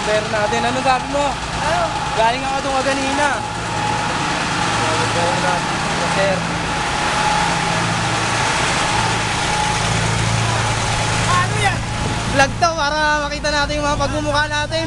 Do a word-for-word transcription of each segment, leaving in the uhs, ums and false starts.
Repair natin. Ano sabi mo? Ano? Galing ako doon kanina. Repair natin. Repair. Ano yan? Vlog to para makita natin yung mga pagmumukha natin.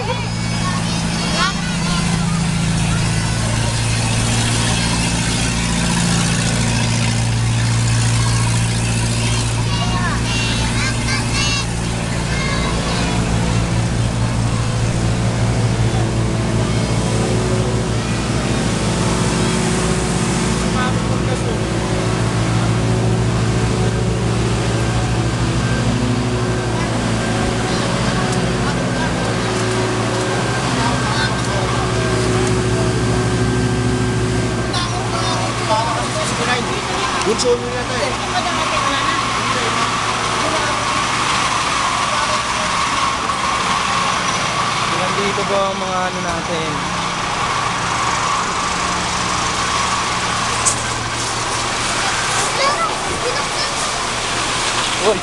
Good show nyo yata eh. Nandito po ang mga ano natin. Uy!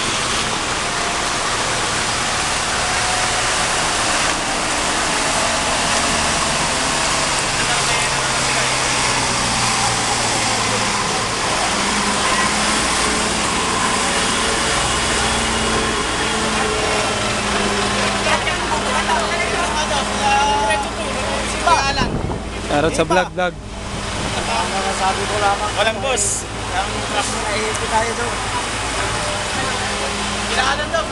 Shoutout sa vlog vlog. Ang sabi ko lamang. Walang boss. Ang truck na nahihipin tayo doon. Kinakanan daw.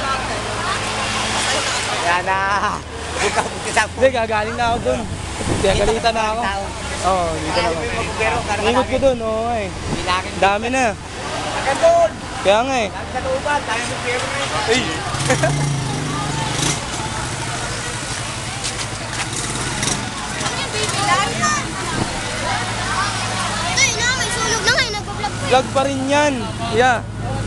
Yan na. Hindi, gagaling na ako dun. Kaya galitan na ako. Oo, dito na ako. Ingot ko dun, oo eh. Dami na. Hanggang doon. Kaya nga eh. Hanggang sa looban. Tayo sa piyero na ito. Ay! Vlog pa rin yan. Yeah.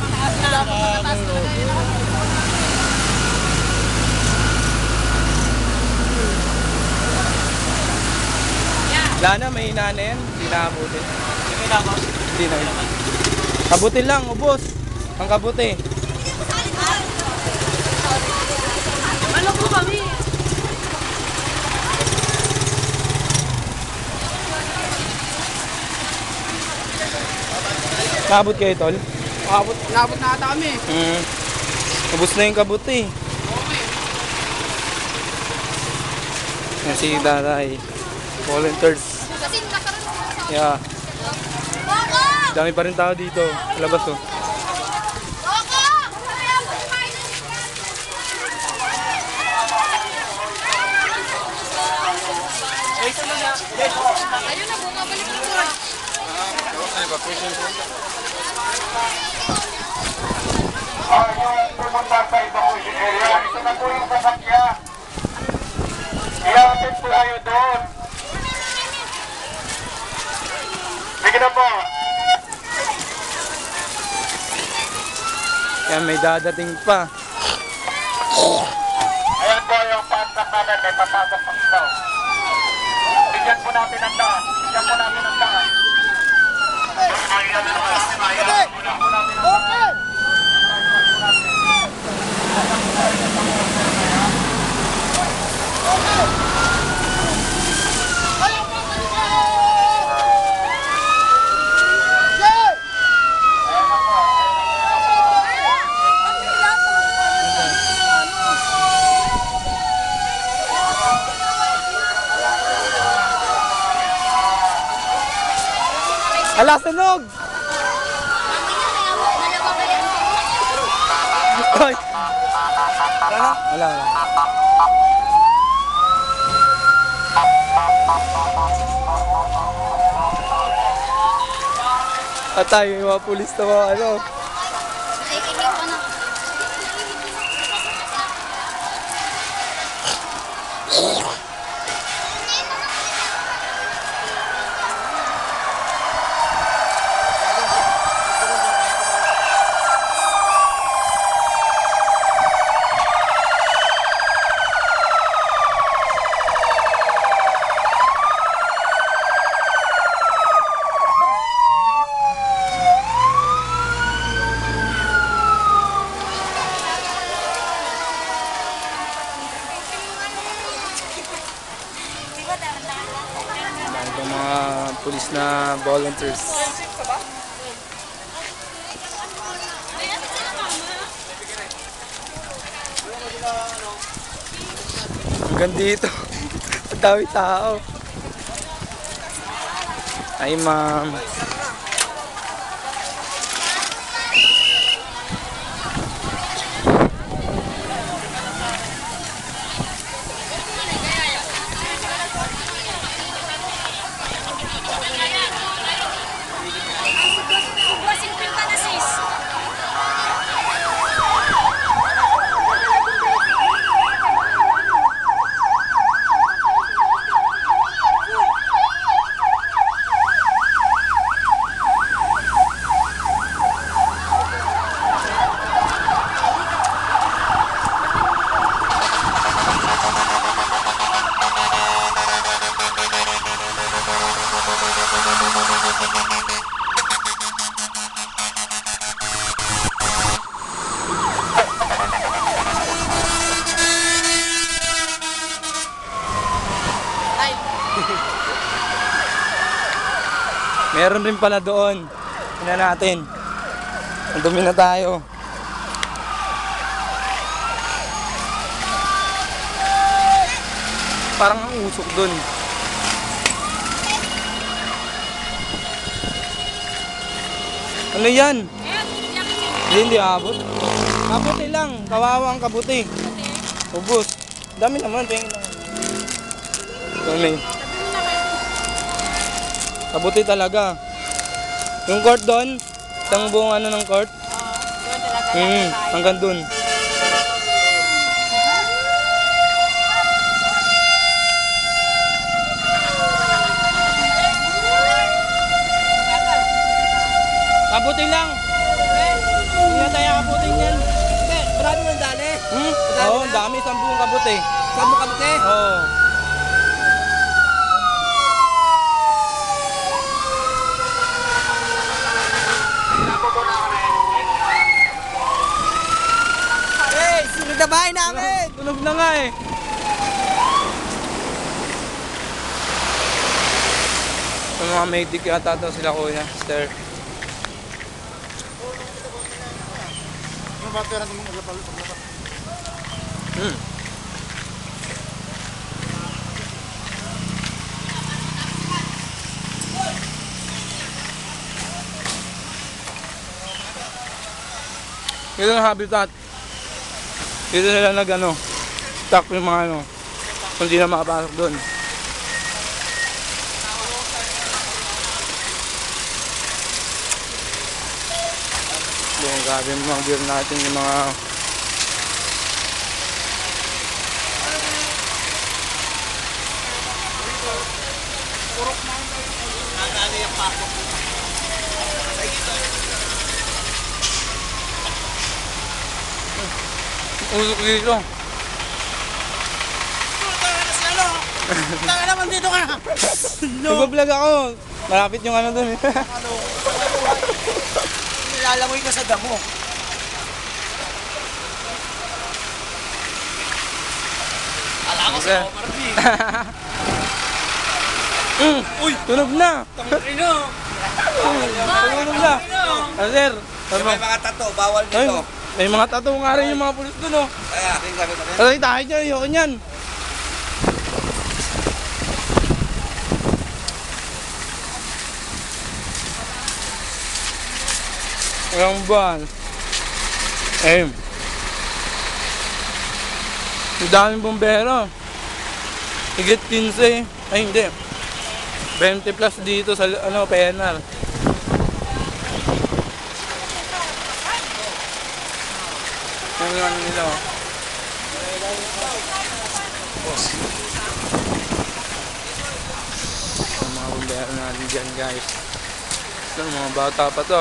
Wala na, may hina na yan. Hindi na kabuti. Hindi na. Kabuti lang, ubos. Ang kabuti. Ano po kami? Nakabot kayo, tol? Nakabot, nakabot na ata kami. Mm. Ubos na yung kabuti. Yan si Daray. Volunteers. Yeah. Dami pa rin tao dito. Labas oh. Ayun na, bumabalik na po. Ah, yung pumunta sa evacuation area, ito na po yung sasakyan. Iyakin po tayo doon. Sige na po. Yan, may dadating pa. Ayan po yung pantak namin, may papasok pa ito. Bigyan po natin ang daan. Bigyan po natin ang daan. Okay! Ala, sunog! Ay! Ala, ala. At tayo yung mga pulis na mga ano. Police na volunteers. Hanggang dito. Ang dami tao. Ay, ma'am. Meron rin pala doon. Tingnan natin. Ang dumi na tayo. Parang ang usok doon. Ano yan? Hindi, hindi abot. Kabuti lang. Kawawa ang kabuti. Ubus. Dami naman. Tingin naman. Dami. Kabuti talaga. Yung court doon, isang buong ano ng court. Oo, doon talaga. Hmm, hanggang doon. Kabuti lang. Hindi na tayo kabutin yan. Marami mo dali. Hmm? Oo, ang dami. Isang buong kabuti. Saan mo kabuti? Oo. Hey, sunod na bahay namin! Tunog na nga eh. Yung mga medic yata to sila kuya, Sir. Hmm. Ito ang habitat. Dito sila nag ano, stock yung mga ano, kung di na makapasok doon. Yung grabe yung mga beer natin, yung mga usok dito. Tanga naman dito ka! Nag-vlog ako. Malapit yung ano doon eh. Nilalangoy ka sa damo. Alam ko sa Omar B. Mm, uy, tunog na. Tangino! Tunog na. Ah, sir. Ano? May mga tato, bawal Ay, dito. may mga tattoo nga rin yung mga pulis doon oh. Kaya, tingnan sabi ko rin. Aray tayo dyan, ayoko nyan. Walang buwan. Eh. Ang daming bombero. Higit fifteen. Ay hindi. twenty plus dito sa ano, P N R. Yan yung ano nila oh. Ang mga bombero natin dyan guys. Ito, mga bata pa to.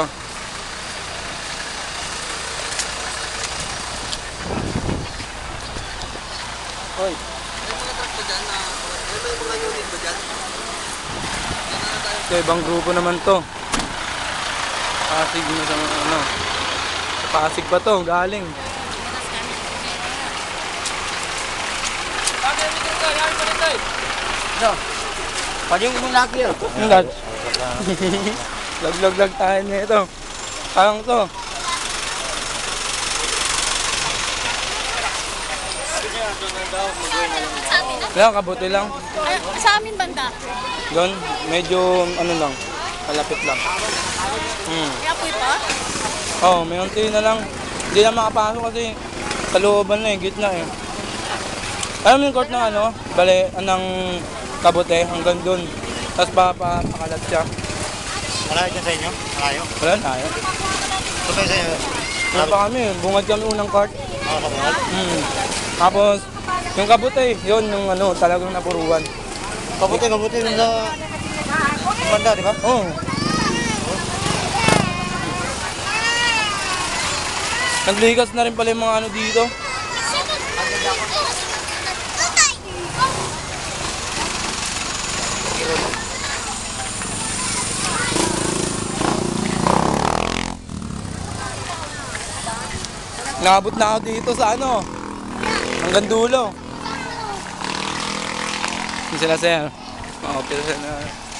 Hoy. Ito, ibang grupo naman to. Pasig na sa mga ano. Sa Pasig pa to, galing. No. Pwede yung laki yun. Ang dad. Lag-lag-lag tayo nito. Parang to. Lang, kabuti lang. Ay, sa amin banda. Doon, medyo ano lang, malapit lang. Hmm. Kaya po pa? Oo, oh, may unti na lang. Hindi na makapasok kasi sa looban na eh, gitna eh. Alam mo yung court ng ano, bale, anang kabute hanggang doon. Tapos papakalat siya. Malayo dyan sa inyo? Malayo? Wala na eh. Ito kayo sa inyo? Doon pa kami, bungad kami unang court. Oo, kabungal. Hmm. Tapos, yung kabute, yun yung ano, talagang napuruan. Kabuti, kabuti dun sa sa banda, di ba? Oo. Oh. Nagligas na rin pala yung mga ano dito. Nakabot na ako dito sa ano, hanggang dulo. Hindi sila sir. Okay sila na.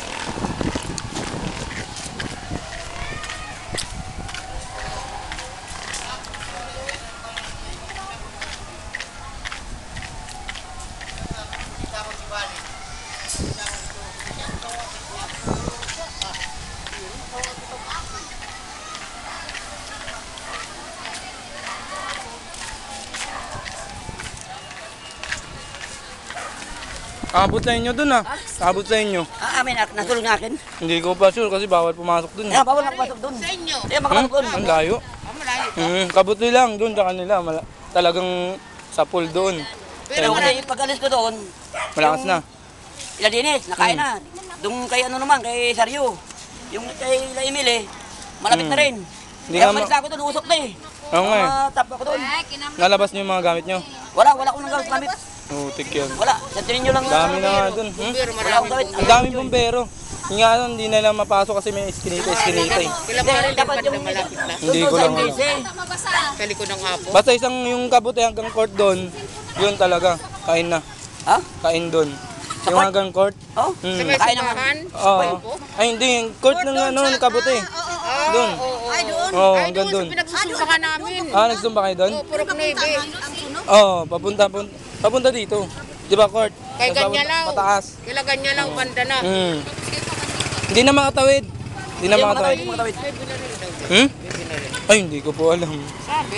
Abot sa inyo dun ah. Abot sa inyo. Ah, amin, ah, natulog na akin. Hindi ko pa sure kasi bawal pumasok dun. Kaya bawal makapasok doon. Sa inyo. Kaya makapasok doon. Hmm? Ang layo. Ah, malayo. Hmm, kabuti lang dun sa kanila. Mala- talagang sa pool doon. Pero Ayun. kasi pag alis ko doon, Malakas na. ila Dinis, nakain na. Doon kay ano naman, kay Saryo. Yung kay La Emile, malapit Hmm. na rin. Hindi Kaya nga umalis ma- na ako doon, usok na eh. Oo nga eh. Mga tap ako doon. Nalabas niyo yung mga gamit niyo. Wala, wala akong gamit gamit. Utik yun. Wala, sa tingin nyo lang. Dami na nga dun. Hmm? Wala akong gamit. Ang daming bumbero. Yung nga nun, hindi na lang mapasok kasi may iskinita, iskinita eh. Hindi, dapat yung malapit na. Hindi doon ko sa lang English eh. Sa likod ng hapon. Basta isang yung kabuti hanggang court doon, yun talaga. Kain na. Ha? Kain doon. Sa Yung court? hanggang court. Oh? Hmm. Kain naman. Oo. Ay hindi, yung court ng ano, ng kabuti. Doon. Ay, doon. Oo, hanggang doon. Pinagsusubakan namin. Ah, nagsumba kayo doon? Purok Nebe. Oo, papunta, papunta, papunta dito. Di ba court? Kay Tapos ganyan papunta- lang. Pataas. Kila ganyan lang, banda na. Hmm. Hindi na makatawid. Hindi na Hindi, makatawid. mga tawid. Hmm? Ay, hindi ko po alam. Sabi.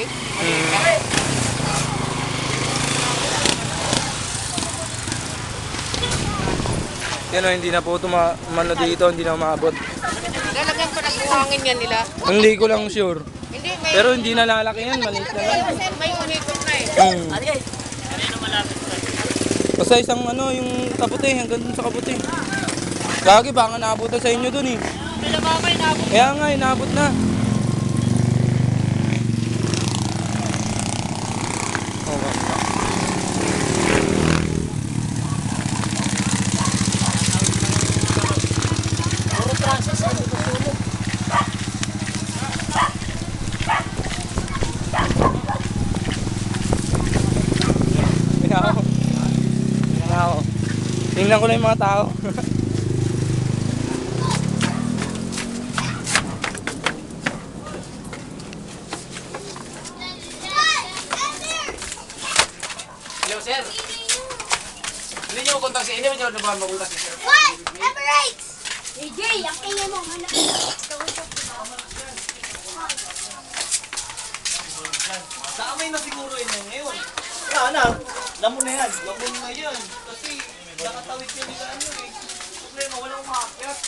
Yan o, hindi na po tumano dito, hindi na maabot. Lalagyan pa ng buhangin yan nila. Hindi ko lang sure. Hindi, may, Pero hindi na lalaki yan, maliit na lang. may umikot na eh. Hmm. Ano guys? Basta isang ano, yung kabuti, hanggang dun sa kabuti. Lagi, baka naabutan sa inyo dun eh. Wala ba may nabot? Kaya nga, inaabot na. Okay. Tingnan ako. Tingnan ako. Tingnan ko na yung mga tao. Hello, sir. Hindi niyo kontak si Hindi niyo naman mabutas si sir. What? Emirates! A J, ang ingay mo. Hanap. Damay na siguro yun yan ngayon. Wala na. Lamon na yan. Lamon na yan. Kasi nakatawid yun nila ano eh. Problema, walang umakyat.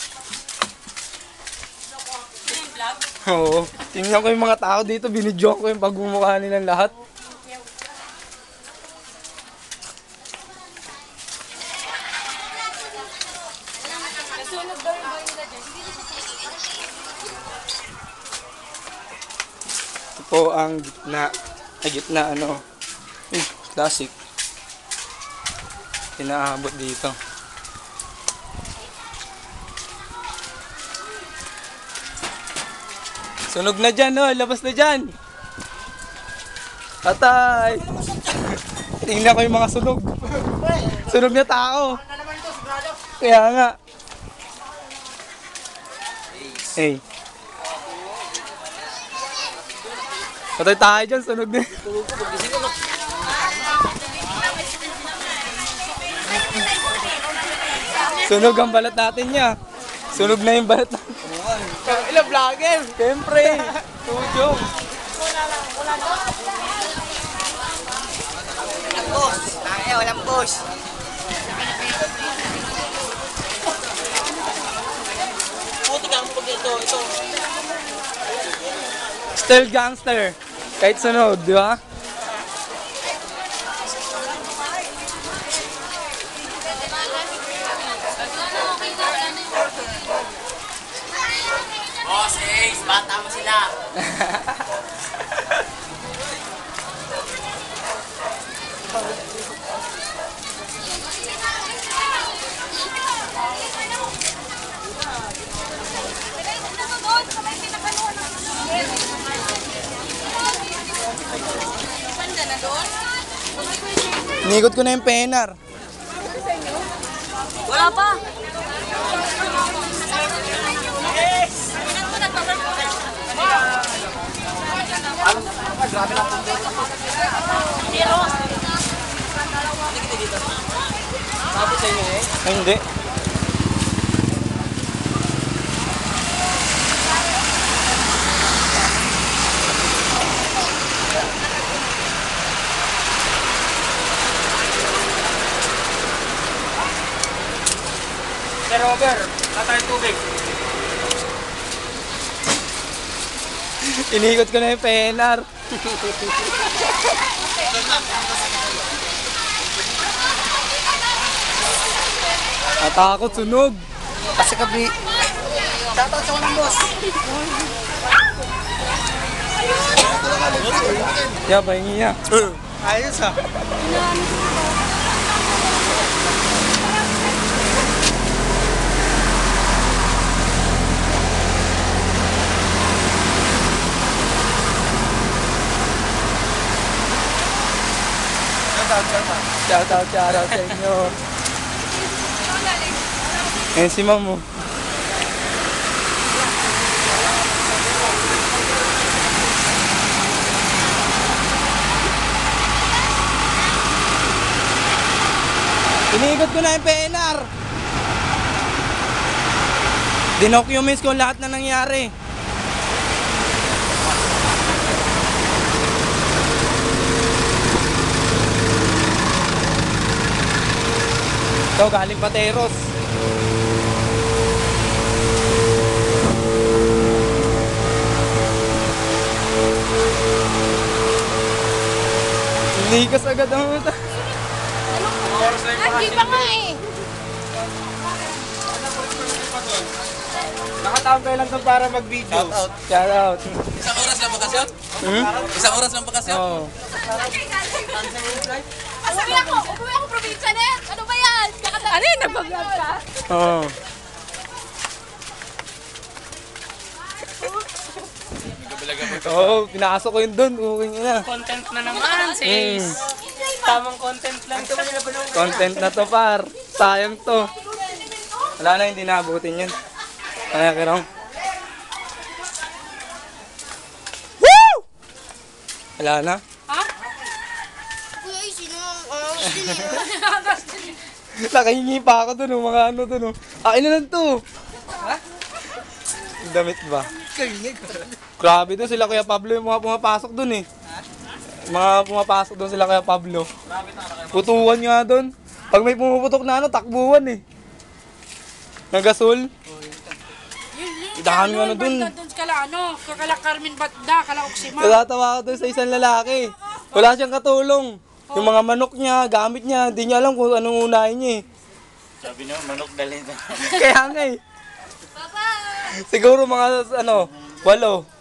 Oo. Tingnan ko yung mga tao dito, binidyoan ko yung pagmumukha nilang lahat. Ito po ang gitna. Ay, gitna ano. Eh, classic. Inaabot dito. Sunog na dyan, no? Labas na dyan. Atay. Tingnan ko yung mga sunog. Sunog na tao. Kaya nga. Hey. Patay tayo dyan, sunog na. Sunog ang balat natin niya. Sunog na yung balat natin. Ilang vlogger? Siyempre. Tujong. Walang boss. Tayo, walang boss. Puti ka mo pag ito, ito. Still gangster. Kahit sunog, di ba? Boss, eh, bata mo sila. Inikot ko na yung penar. Wala pa. Ay, hindi. Sir Robert, tatay tubig. Inikot ko na yung penar. Natakot, sunog. Kasi kabi. Shoutout sa walang boss. Yeah, pahingi niya. Ayos ah. Shout out, shout out sa inyo. Ayan si Mamo. Iniikot ko na yung P N R. Dinocument ko lahat na nangyari. Ito, galing Pateros. Likas agad ang mata. Hindi pa nga eh. Nakatambay lang doon para mag-video. Shout out. Isang oras lang bakasyon? Hmm? Isang oras lang bakasyon? Oo. Sabi ako, umuwi ako probinsya na yan. Ano ba yan? Ano yun? Nag-vlog ka? Oo. Oo, pinasok ko yun doon. Uwi niya na. Content na naman, sis. Mm. Tamang content lang. Content na to, par. Sayang to. Wala na, hindi naabutin yun. Kaya kirong. Woo! Wala na. Kuya, ay, sino? Ah, Nakahingi pa ako dun, oh, mga ano dun. Oh. Akin na lang to. Ha? Damit ba? Grabe dun, sila Kuya Pablo yung mga pumapasok dun eh. Mga pumapasok dun sila Kuya Pablo. Putuwan nga dun. Pag may pumuputok na ano, takbuhan eh. Nagasol. Dami ano dun. Doon kala ano, kakala Carmen Batda, kala Oxima. Natatawa ko dun sa isang lalaki. Wala siyang katulong. Yung mga manok niya, gamit niya, di niya alam kung anong unahin niya eh. Sabi niyo, manok dalhin. Kaya nga eh. Siguro mga ano, walo.